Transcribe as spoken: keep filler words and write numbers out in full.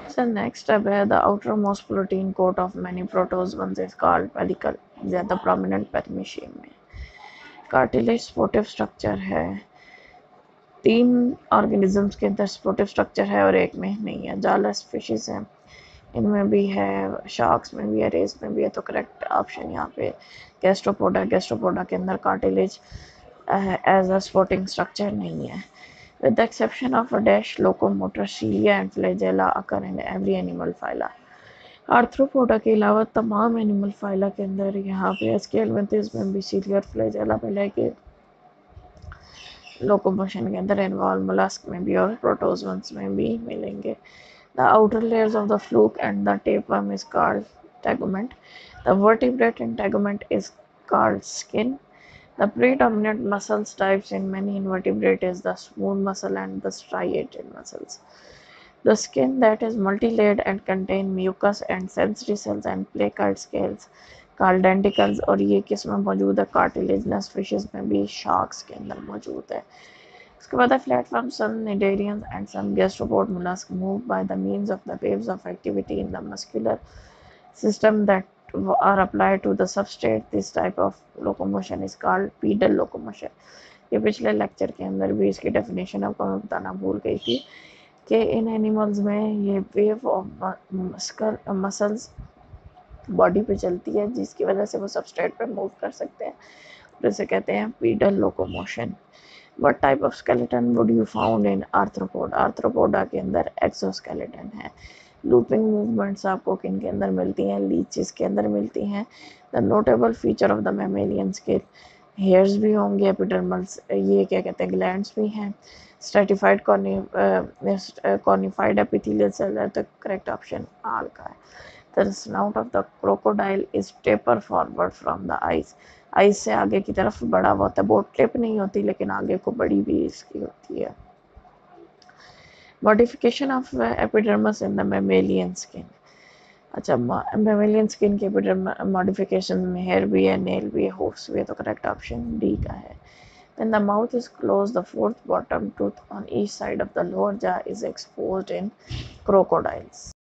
So next step है the outermost protein coat of many protozoans is called pellicle. ज़्यादा prominent पेरिमीशियम में cartilage sportive structure है. तीन organisms के अंदर स्पोर्टिव स्ट्रक्चर है और एक में नहीं है. जालस फिशेस हैं, इनमें भी है, शार्क्स में भी है, रेस में भी है. तो करेक्ट ऑप्शन यहाँ पे गैस्ट्रोपोडा. गैस्ट्रोपोडा के अंदर cartilage as a supporting structure नहीं है. With the exception of a dash, locomotor, cilia and flagella occur in every animal phyla. Arthropoda के अलावा तमाम एनिमल फाइला के अंदर यहाँ पे स्केल में में भी सीलिया और फ्लैजेला मिले के लोकोमोशन के अंदर इन्वॉल्व. मोलस्क में भी और प्रोटोजोन्स में भी मिलेंगे. The outer layers of the fluke and the tapeworm is called tegument. The vertebrate in tegument is called skin. The predominant muscle types in many invertebrate is the smooth muscle and the striated muscles. The skin that is multi-layered and contain mucus and sensory cells and placoid scales called denticles. और ये किस में मौजूद है? Cartilaginous fishes में भी, sharks के अंदर मौजूद है. उसके बाद है platform. some cnidarians and some gastropod mollusks move by the means of the waves of activity in the muscular system that are applied to the substrate. This type of locomotion is called pedal locomotion. ये पिछले lecture के अंदर भी इसकी definition आपको मैं बताना भूल गई थी कि इन एनिमल्स में ये wave of muscle muscles body पे चलती है जिसकी वजह से वो सबस्ट्रेट पे मूव कर सकते हैं. जिसे कहते हैं pedal locomotion. What type of skeleton would you found in arthropod? Arthropoda के अंदर एक्सोस्केलेटन है. लूपिंग मूवमेंट्स आपको किन के अंदर मिलती हैं? लीचेस के अंदर मिलती हैं. The notable feature of the mammalian skin, hairs भी होंगे, एपिडर्मल्स, ये क्या कहते हैं, ग्लैंड्स भी हैं. स्ट्रेटिफाइड कॉर्निफाइड एपिथेलियल सेल है. तो करेक्ट ऑप्शन आल का है. The snout of the crocodile is taper forward from the eyes. Eyes से आगे की तरफ बड़ा होता है. बोट टिप नहीं होती लेकिन आगे को बड़ी भी इसकी होती है. Modification of epidermis in the mammalian skin. अच्छा, मैमेलियन स्किन के एपिडर्मल मॉडिफिकेशन में हेयर भी है, नेल भी है, होफ्स भी है. तो करेक्ट ऑप्शन डी का है. When the mouth is closed, the fourth bottom tooth on each side of the lower jaw is exposed in crocodiles.